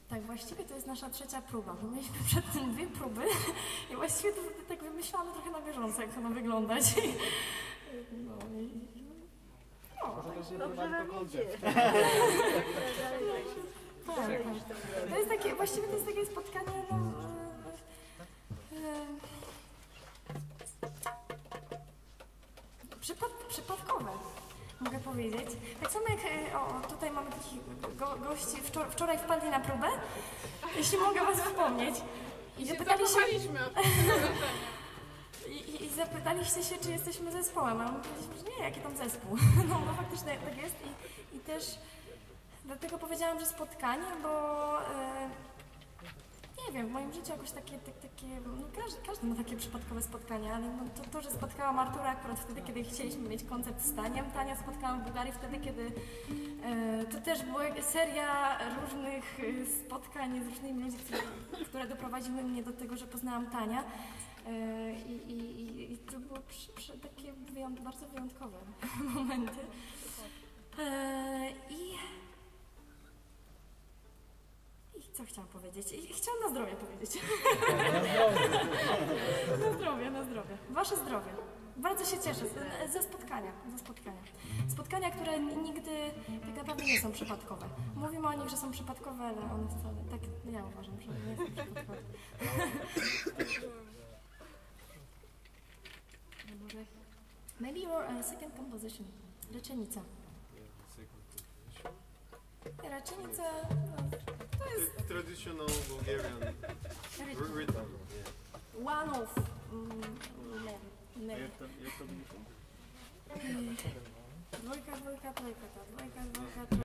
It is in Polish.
Tak, właściwie to jest nasza trzecia próba. My mieliśmy przed tym 2 próby i właściwie to tak wymyślamy trochę na bieżąco, jak to ma wyglądać. Dobrze wam idzie. To jest takie, właściwie to jest takie spotkanie, przypadkowe, mogę powiedzieć. Tak samo jak tutaj mamy takich gości, wczoraj wpadli na próbę, jeśli mogę was wspomnieć. I zapytaliście się, czy jesteśmy zespołem, a my powiedzieliśmy, że nie, jaki tam zespół. No bo faktycznie tak jest i też dlatego powiedziałam, że spotkanie, bo nie wiem, w moim życiu jakoś takie no każdy ma takie przypadkowe spotkania, ale no to, że spotkałam Artura akurat wtedy, kiedy chcieliśmy mieć koncert z Taniem. Tania spotkałam w Bułgarii wtedy, kiedy to też była seria różnych spotkań z różnymi ludźmi, które doprowadziły mnie do tego, że poznałam Tania. I to było takie bardzo wyjątkowe momenty. I co chciałam powiedzieć? Chciałam na zdrowie powiedzieć. Na zdrowie. Wasze zdrowie. Bardzo się cieszę ze spotkania. Spotkania, które nigdy tak naprawdę nie są przypadkowe. Mówimy o nich, że są przypadkowe, ale one wcale, tak ja uważam, że nie są przypadkowe. Maybe your second composition, Raczenica. Raczenica to jest traditional Bulgarian rhythm. One of dwójka, trójka,